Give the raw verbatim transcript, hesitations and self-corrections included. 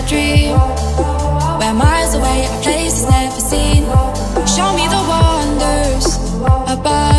a dream. We're miles away, a place never seen. Show me the wonders above.